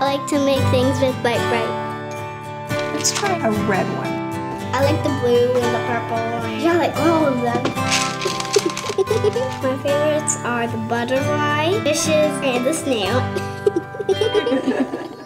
like to make things with Lite Brite. Let's try a red one. I like the blue and the purple. Yeah, I like all of them. My favorites are the butterfly, fishes, and the snail.